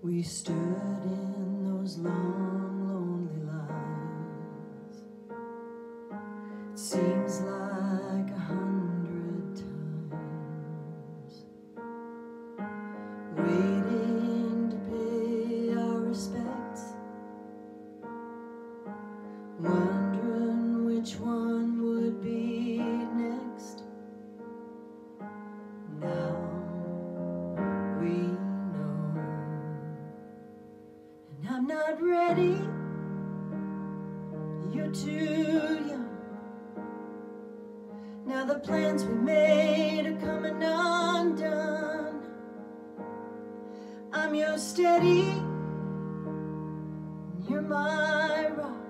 We stood in those long, lonely lines. It seems like 100 times, waiting to pay our respects, wondering which one would be next. Now we I'm not ready, you're too young. Now the plans we made are coming undone. I'm your steady, and you're my rock.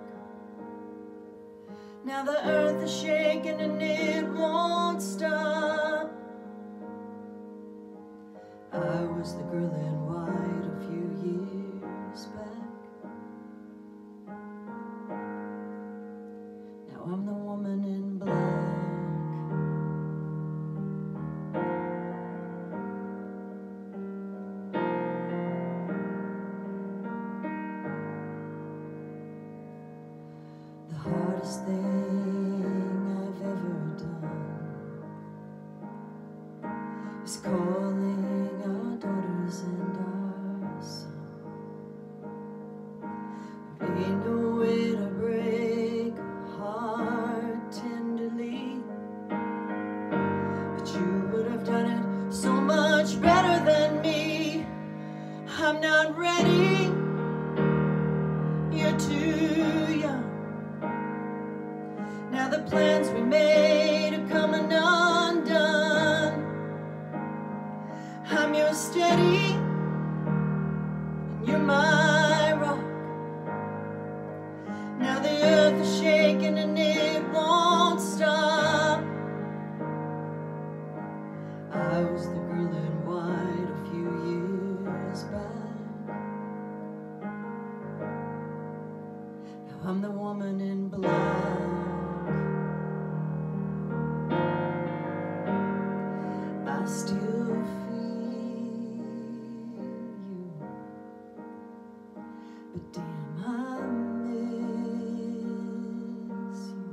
Now the earth is shaking and it won't stop. I was the girl in white a few years back. Now I'm the woman in black. The hardest thing I've ever done is calling our daughters and our son. There ain't no way to break a heart tenderly, but you would have done it so much better than me. I'm not ready, you're too young. Now the plans we made are coming undone. I'm your steady, and you're my rock. Now the earth is shaking and it won't stop. I was the girl in white a few years back. Now I'm the woman in black. I still feel you, but damn, I miss you.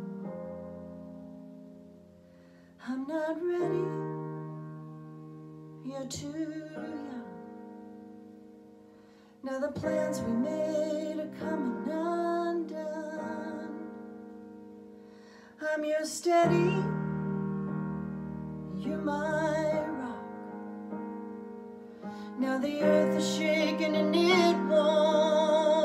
I'm not ready, you're too young. Now the plans we made are coming undone. I'm your steady, you're my rock. Now the earth is shaking and it won't